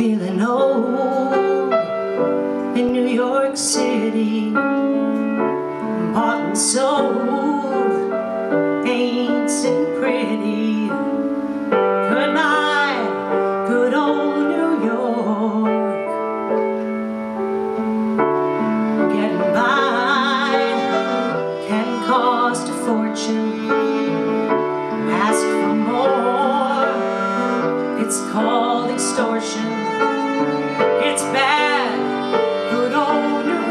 feeling old in New York City, bought and sold, ain't sitting pretty. Goodbye, good old New York. Getting by can cost a fortune. Ask for more, it's called extortion. It's bad, good old New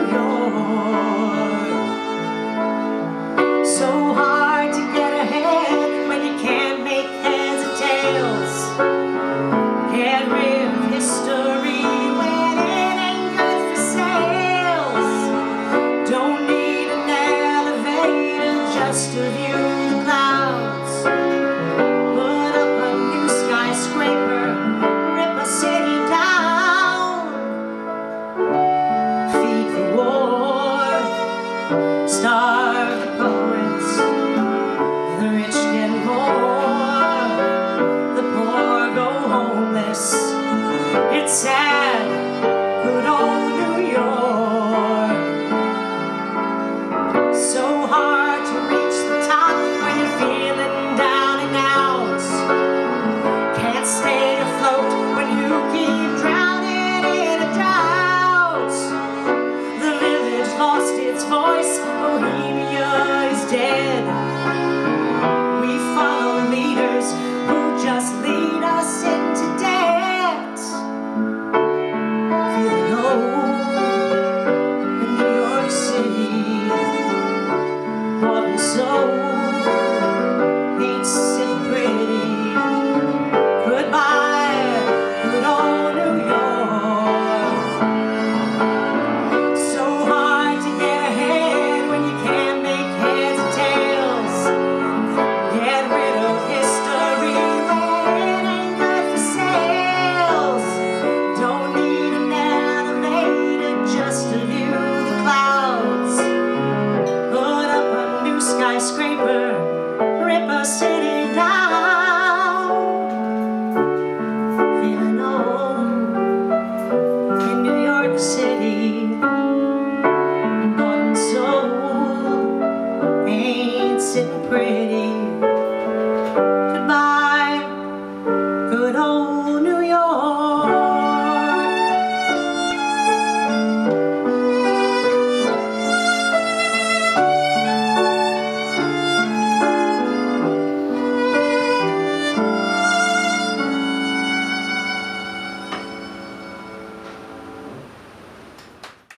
York. So hard to get ahead when you can't make heads or tails. Get rid of history when it ain't good for sales. Don't need an elevator just to view the clouds. Put up a new skyscraper, rip a city down. Feed the war, starve the poets. The rich get more, the poor go homeless. It's sad.